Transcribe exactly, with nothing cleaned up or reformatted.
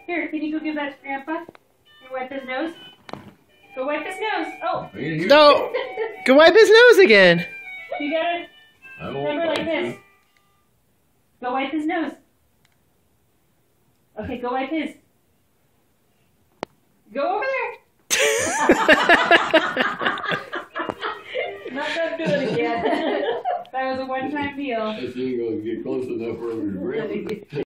Here, can you go give that to Grandpa? And wipe his nose? Go wipe his nose. Oh. No. Go wipe his nose again. You gotta remember like this. Go wipe his nose. Okay, go wipe his. Go over there. Not gonna do it again. That was a one-time deal. I think I'll get close enough for him to grab it.